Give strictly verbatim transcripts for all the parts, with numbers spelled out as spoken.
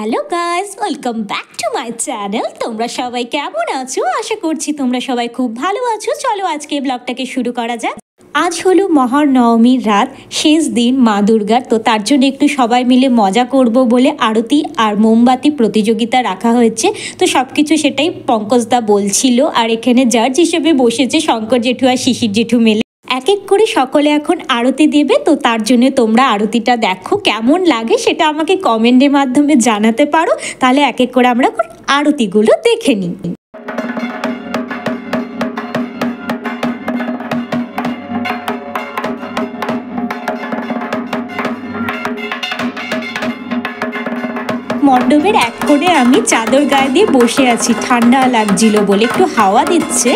Hello guys, welcome back to my channel. তোমরা সবাই কেমন আছো? আশা করছি তোমরা সবাই খুব ভালো আছো। চলো আজকে ব্লগটাকে শুরু করা যাক। আজ হলো মহানবমীর রাত, শেষ দিন মা দুর্গার। তো তার জন্য একটু সবাই মিলে মজা করব বলে আরতি আর মোমবাতি প্রতিযোগিতা রাখা হয়েছে। তো সব কিছু সেটাই পঙ্কজদা বলছিল। আর এখানে জাজ হিসেবে বসেছে শঙ্কর জেঠু আর শিশির জেঠু মিলে। এক এক করে সকলে এখন আরতি দেবে। তো তার জন্য তোমরা আরতিটা দেখো, কেমন লাগে সেটা আমাকে কমেন্টের মাধ্যমে জানাতে পারো। তাহলে এক এক করে আমরা আরতিগুলো দেখে নিই। মণ্ডপের এক কোণে আমি চাদর গায়ে দিয়ে বসে আছি, ঠান্ডা লাগছিল বলে। একটু হাওয়া দিচ্ছে।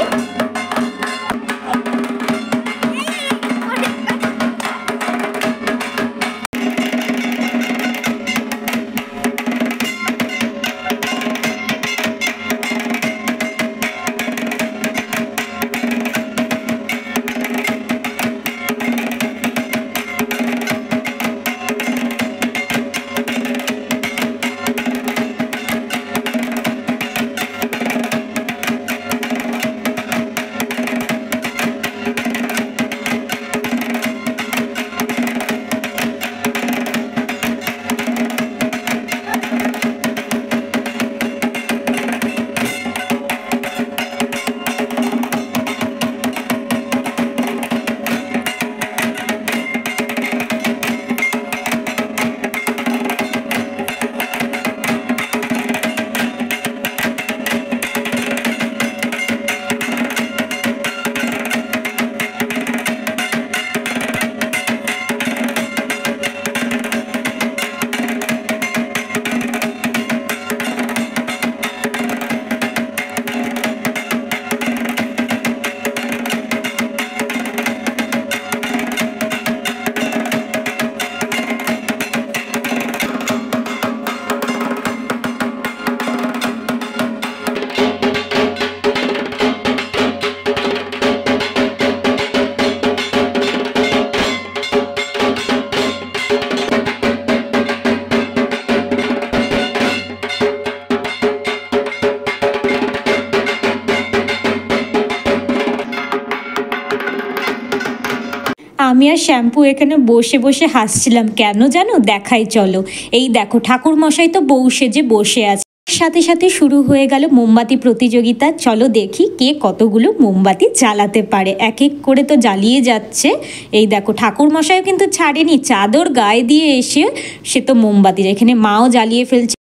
আমি আর শ্যাম্পু এখানে বসে বসে হাসছিলাম। কেন জানো? দেখাই চলো। এই দেখো, ঠাকুর মশাই তো বউ সেজে বসে আছে। সাথে সাথে শুরু হয়ে গেল মোমবাতি প্রতিযোগিতা। চলো দেখি কে কতগুলো মোমবাতি জ্বালাতে পারে। এক এক করে তো জ্বালিয়ে যাচ্ছে। এই দেখো, ঠাকুর মশাইও কিন্তু ছাড়েনি, চাদর গায়ে দিয়ে এসে সে তো মোমবাতি, এখানে মাও জ্বালিয়ে ফেলছে।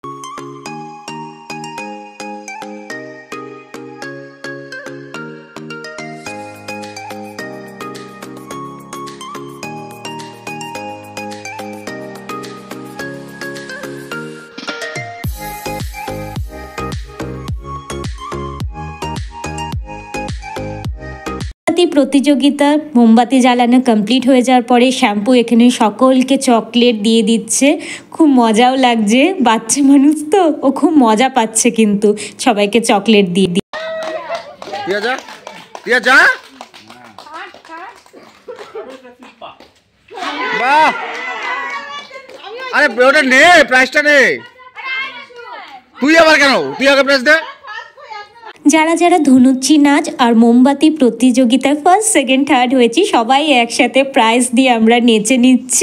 প্রতিযোগিতা মোমবাতি জ্বালানো কমপ্লিট হয়ে যাওয়ার পরে শ্যাম্পু এখানে সকলকে চকলেট দিয়ে দিচ্ছে। খুব মজাও লাগছে, বাচ্চা মানুষ তো, ও খুব মজা পাচ্ছে কিন্তু সবাইকে চকলেট দিয়ে দিয়ে। আরে ওটা নে, প্রাইসটা নে। তুই আবার কেন? তুই আগে প্রাইস দে। যারা যারা ধনুচি নাচ আর মোমবাতি প্রতিযোগিতায় ফার্স্ট সেকেন্ড থার্ড হয়েছি, সবাই একসাথে প্রাইজ দিয়ে আমরা নেচে নিচ্ছি।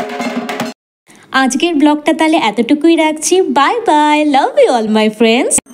আজকের ব্লগটা তাহলে এতটুকুই রাখছি। Bye bye, love you all my friends.